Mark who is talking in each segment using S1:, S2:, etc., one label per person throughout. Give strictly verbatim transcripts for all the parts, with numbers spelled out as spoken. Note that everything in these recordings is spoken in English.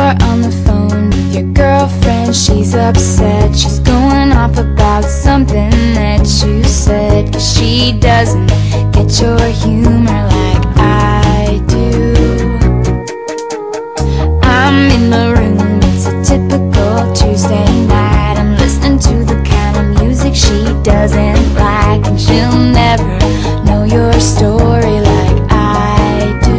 S1: You're on the phone with your girlfriend. She's upset, she's going off about something that you said, 'cause she doesn't get your humor like I do. I'm in my room, it's a typical Tuesday night. I'm listening to the kind of music she doesn't like, and she'll never know your story like I do.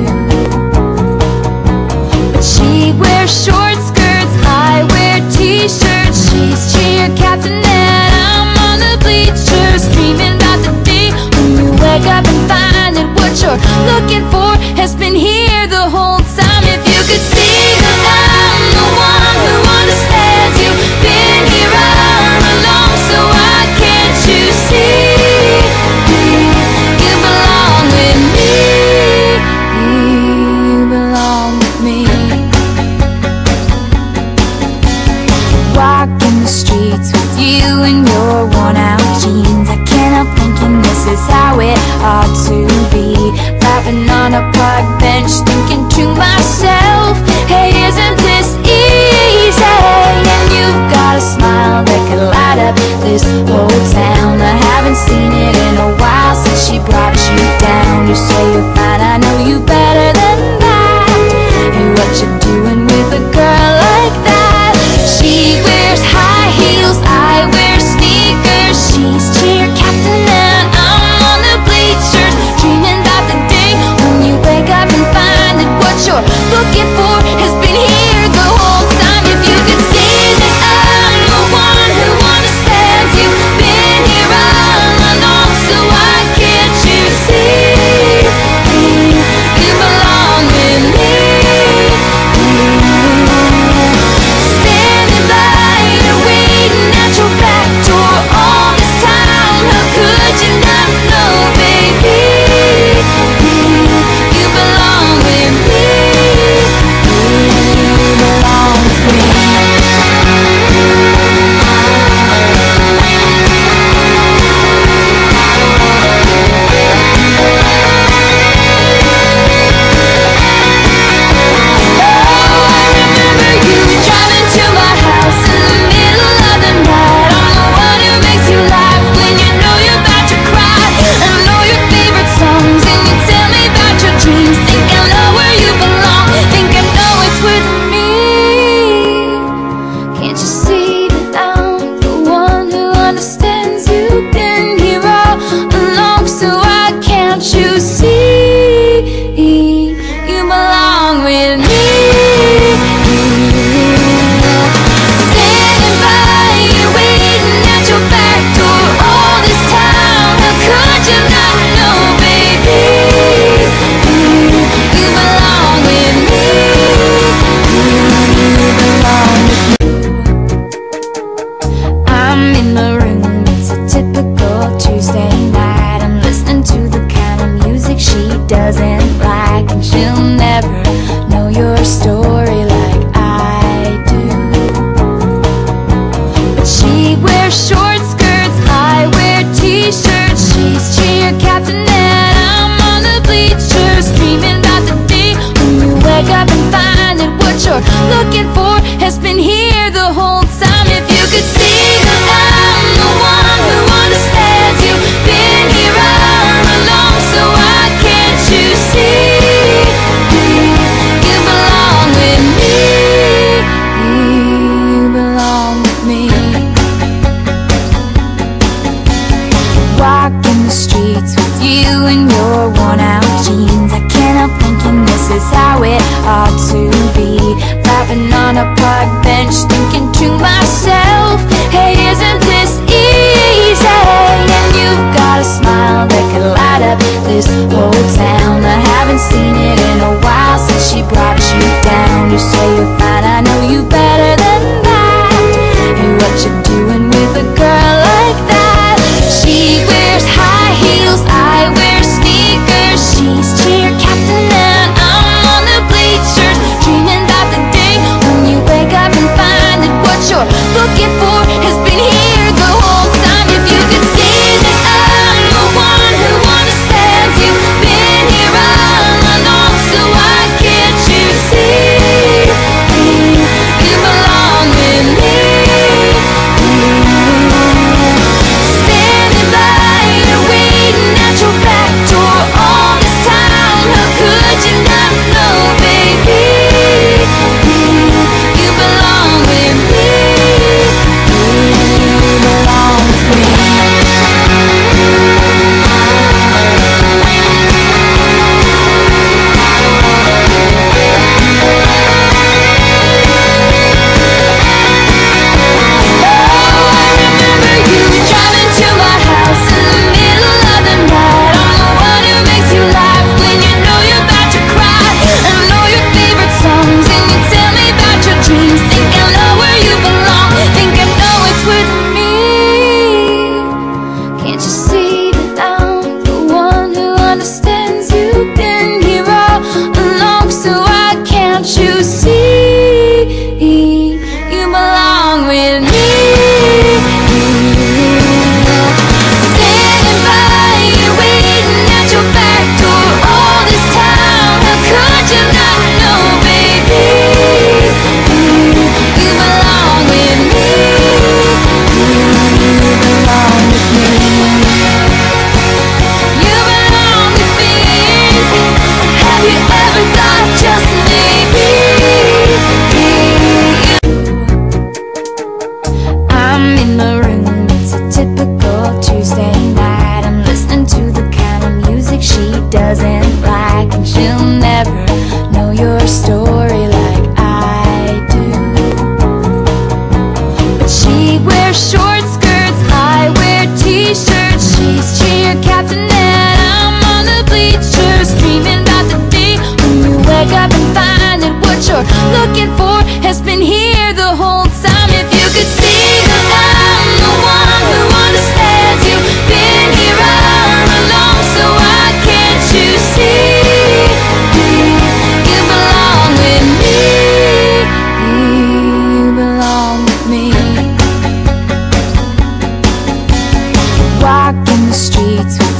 S1: But she wears short skirts, I wear t-shirts. She's cheer captain and I'm on the bleachers, dreaming about the day when you wake up and find that what you're looking for has been here the whole time. If you could see that I'm the one who understands you, been here all along, so why can't you see? You belong with me, you belong with me. Walking the streets with you in your worn out jeans, I can't help thinking this is how it ought to be. Laughing on a park bench, thinking to myself, hey, isn't this easy? And you've got a smile that could light up this whole town. I haven't seen it in a while since she brought you down. You say you're fine, I know you better than that. Hey, what you doing with a girl like that? She wears high heels, I wear sneakers. She's cheer captain and I'm on the bleachers, dreaming about the day when you wake up and find that what you're looking for has been here the whole time. If you could see that I'm the one who understands you, been here all along, so why can't you see? You belong with me. Standing by you, waiting at your back door all this time. How could you not know, baby? You belong with me. You belong with me. Doesn't like, and she'll never know your story like I do. But she wears short skirts, I wear t-shirts. She's cheer captain and I'm on the bleachers, dreaming about the day when you wake up and find that what you're looking for has been here the whole time. If you could see that I'm the one who understands you, been here all along, so why can't you see? You belong with me. You belong with me. Walking the streets with you in your worn out jeans, I can't help thinking this is how it ought to be. Laughing on a park bench, thinking to myself, hey, isn't this easy? And you've got a smile that could light up this whole town. I haven't seen it in a while since she brought you down. You say you're fine, I know you better than that. Hey, what you doing with a girl like that? She wears high heels, I wear sneakers. She's cheer captain and I'm on the bleachers, dreaming about the day when you wake up and find that what you're looking for has been here the whole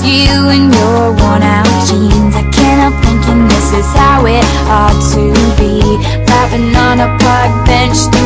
S1: you and your worn out jeans. I can't help thinking this is how it ought to be, laughing on a park bench.